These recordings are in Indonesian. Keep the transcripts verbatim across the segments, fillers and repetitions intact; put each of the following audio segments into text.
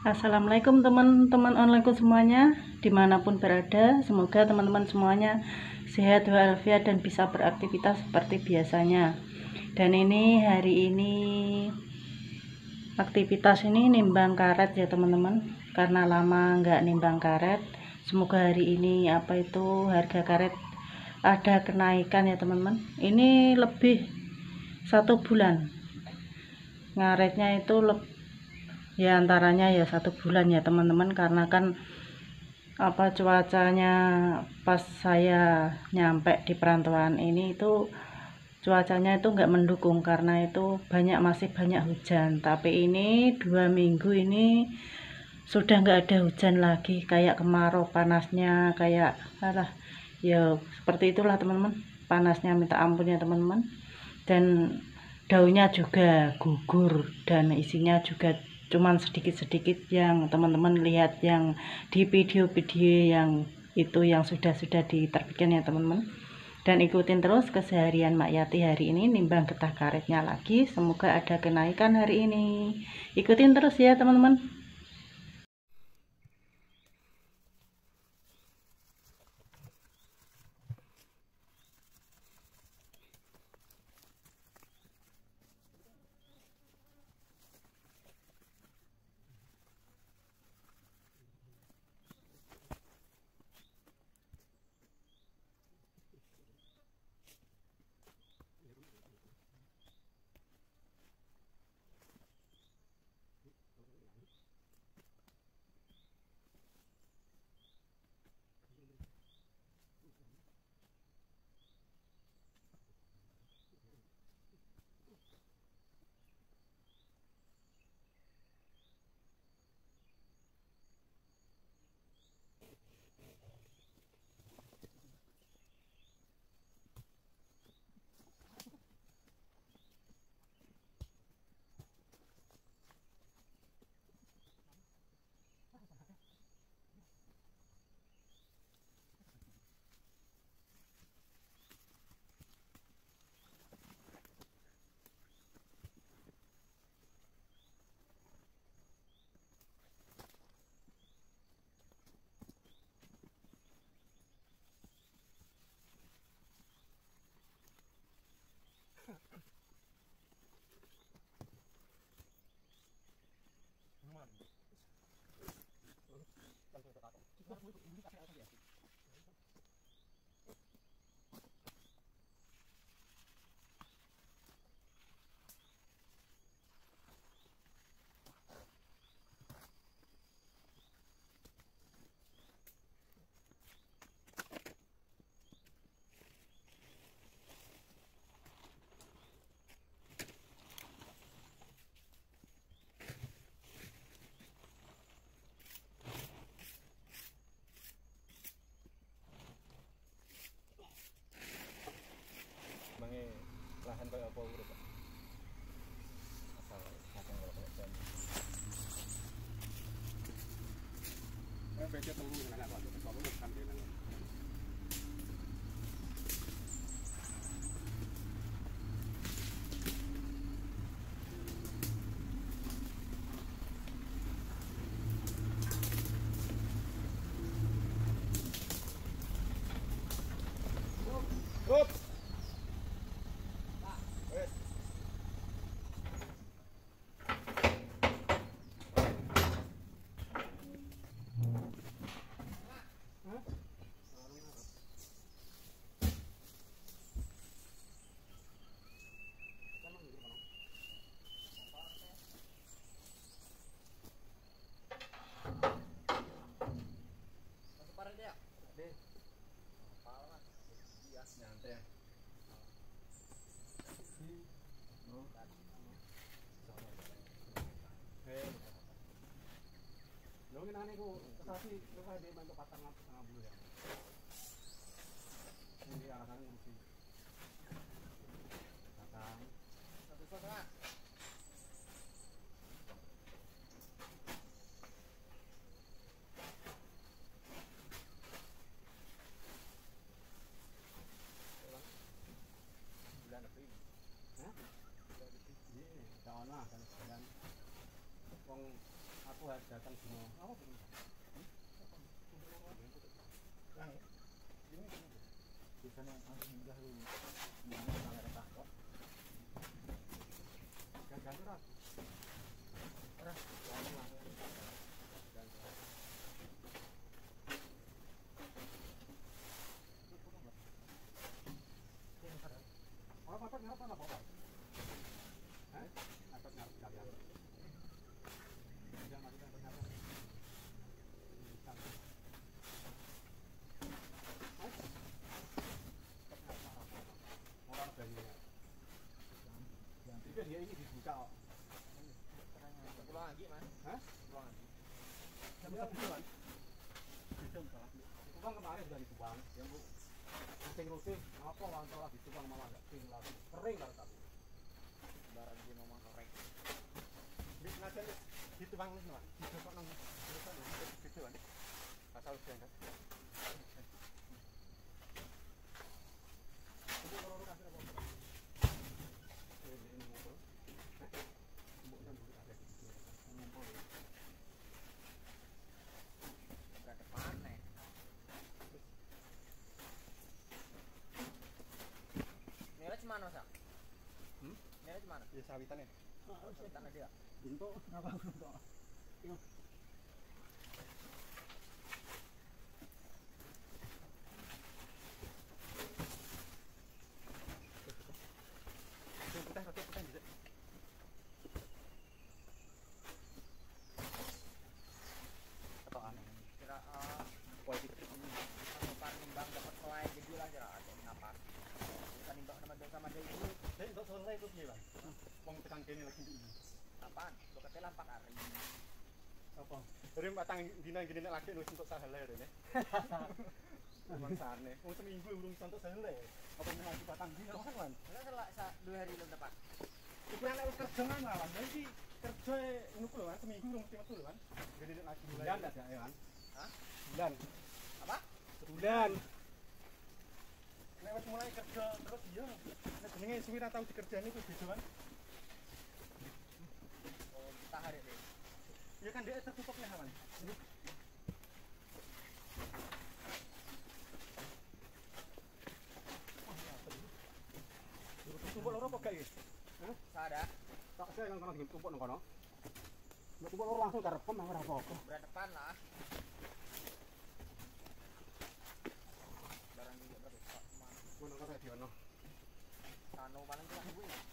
Assalamualaikum teman-teman onlineku semuanya, dimanapun berada. Semoga teman-teman semuanya sehat walafiat dan bisa beraktivitas seperti biasanya. Dan ini hari ini aktivitas ini nimbang karet ya teman-teman, karena lama nggak nimbang karet. Semoga hari ini apa itu harga karet ada kenaikan ya teman-teman. Ini lebih satu bulan ngaretnya itu lebih ya, antaranya ya satu bulan ya teman-teman, karena kan apa cuacanya pas saya nyampe di perantauan ini itu cuacanya itu nggak mendukung, karena itu banyak masih banyak hujan. Tapi ini dua minggu ini sudah nggak ada hujan lagi, kayak kemarau, panasnya kayak alah ya seperti itulah teman-teman, panasnya minta ampun ya teman-teman. Dan daunnya juga gugur dan isinya juga cuman sedikit-sedikit yang teman-teman lihat yang di video-video yang itu yang sudah-sudah diterbitkan ya teman-teman. Dan ikutin terus keseharian Mak Yati hari ini nimbang getah karetnya lagi, semoga ada kenaikan hari ini. Ikutin terus ya teman-teman. Lahan kayak apa urip Pak? Asal kadang kalau kayak jam. Eh becet telu dengan anak Pak, kalau kan dengan. Up. Nungin aneh ku kesasi kesasi dia bantu pasang setengah bulu ya. Ini arah-arah ngurusi. Pasang. Satu setengah. Bulan lebih. Hah? Bulan lebih. Iya, dah ono kan sekarang. Wong aku harga hajatan dino apa pun. Biasanya langsung mudah lu. Ini kamera tak kok. Ganti ras. Ras. Apa ngarep apa apa? Hah? Apa ngarep kalian? Jangan mati kan ngarep. Orang dari jadi dia ini dibuka kok. Pulang lagi, Mas. Hah? Pulang lagi. Jam sebulan. Jam berapa? Pulang kemarin sudah dibuang. Yang Bu ruting-ruting apa wangkel lagi dibuang malah enggak kering lagi. Kering karo tapi. Barang dia ngomong kering. Di sengaja dituang wis, Mas. Dicocok nang terusan gitu kan. Asal udah kan. Ini loro kasih apa? Mana sak? Hmm? Ini mana? Ya sawitan ya. Sawitan aja. Untuk apa untuk? Yo. Putih rata putih bisa. Atau aneh. Kira eh kualitas ini. Kalau par nimbang dapat mulai jadi lah kira ada napas. Nimbang sama sama dia itu. Saya untuk selesai itu piye, Bang? Wong tekan kene lagi ndi. Apaan? Lo ketela empat hari. Apa? Dari matang dina gini nek lagi wis entuk sahele rene. Mangsane. Wong seminggu urung entuk sahele. Apa meneh lagi patang dina kan, Wan? Lah selak sak dua hari lu dapat. Iku nek wis kerja nang lawan, iki kerja ngono ku lho, Wan, seminggu urung mesti metu lho, Wan. Gini nek lagi bulan enggak ada ya, Wan? Hah? Bulan. Apa? Bulan. Nek wis mulai kerja terus iya. Nek jenenge suwi ra tau dikerjani kuwi beda kan. Oh, kita hari ini. Ya kan dia tertutup nih, Hawan. Tumpuk loro apa gak iki? Hah? Sada. Tak saya yang kono tumpuk nang kono. Nek tumpuk loro langsung karepem ora apa-apa. Berdepan lah. Ngono kok diono. Tano paling tidak ibu ya.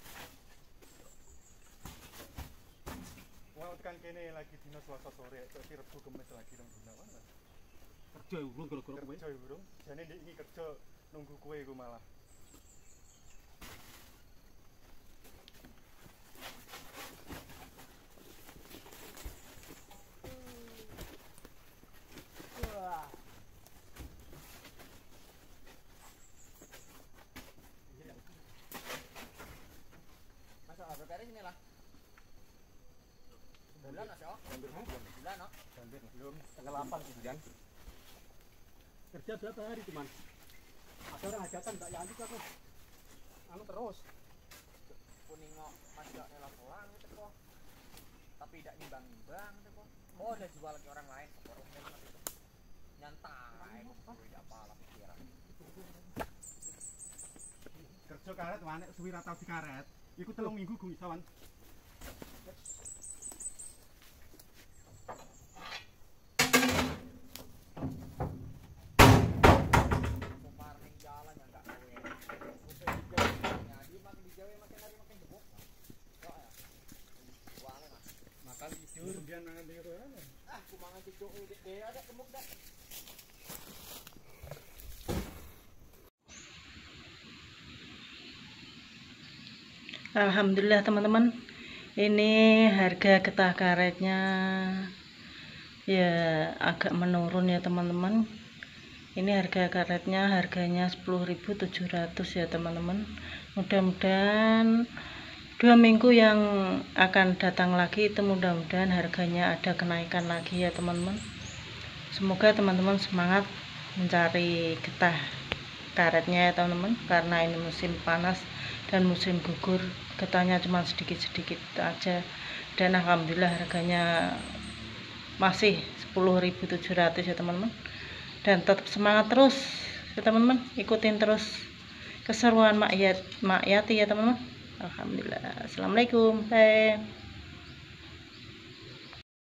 Wah, tekan kene lagi dina Selasa sore, kok Rebo Kemis lagi nang Gunawan. Kerja urung gara-gara kowe. Kerja urung. Jane ndek iki kerja nunggu kowe iku malah. Sini lah. Bulan Mas yo. Bulan no. Belum tanggal delapan sih Jan. Kerja berapa hari cuman? Ada orang hajatan Mbak Yanti aku. Anu terus. Kuning kok masuk nela pulang gitu kok. Tapi tidak nimbang-nimbang gitu kok. Oh, udah jual ke orang lain seporong itu. Nyantai. Tidak apa-apa pikiran. Kerja karet wae nek suwi ra tau dikaret. Iku telung minggu gue bisa, Wan. Kemarin jalan yang enggak kowe. Udah dijawabnya, dia makin dijawab makin hari makin gemuk. Kok ya? Wale, Mas. Makan tidur kemudian mangan di kowe. Ah, ku mangan tidur dek ada gemuk dah. Alhamdulillah teman-teman, ini harga getah karetnya ya agak menurun ya teman-teman. Ini harga karetnya harganya sepuluh ribu tujuh ratus ya teman-teman. Mudah-mudahan dua minggu yang akan datang lagi itu mudah-mudahan harganya ada kenaikan lagi ya teman-teman. Semoga teman-teman semangat mencari getah karetnya ya teman-teman, karena ini musim panas dan musim gugur, getahnya cuma sedikit-sedikit aja, dan alhamdulillah harganya masih sepuluh ribu tujuh ratus ya teman-teman. Dan tetap semangat terus ya teman-teman, ikutin terus keseruan Mak Yati ya teman-teman. Alhamdulillah. Assalamualaikum. Bye.